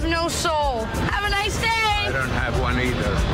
no soul. Have a nice day. I don't have one either.